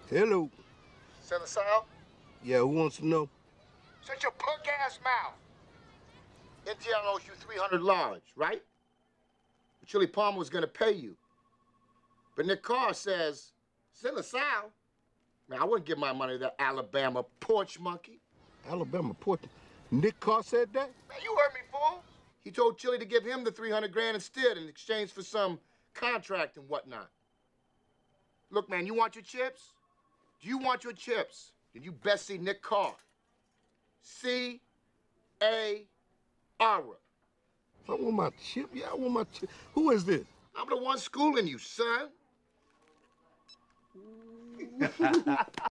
Hello. Send us out? Yeah, who wants to know? Shut your punk-ass mouth. NTL owes you 300 large, right? But Chili Palmer was gonna pay you. But Nick Carr says, send us out. Man, I wouldn't give my money to that Alabama porch monkey. Alabama port. Nick Carr said that? Man, you heard me, fool. He told Chili to give him the 300 grand instead in exchange for some contract and whatnot. Look, man, you want your chips? Do you want your chips? Then you best see Nick Carr. C-A-R-A. I want my chip. Yeah, I want my chip. Who is this? I'm the one schooling you, son.